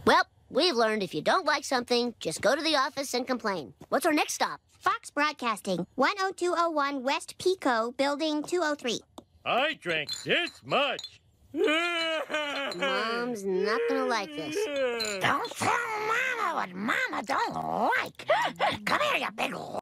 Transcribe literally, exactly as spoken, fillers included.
Well, we've learned if you don't like something, just go to the office and complain. What's our next stop? Fox Broadcasting, one oh two oh one West Pico, Building two oh three. I drank this much. Mom's not gonna like this. Don't tell Mama what Mama don't like. Come here, you big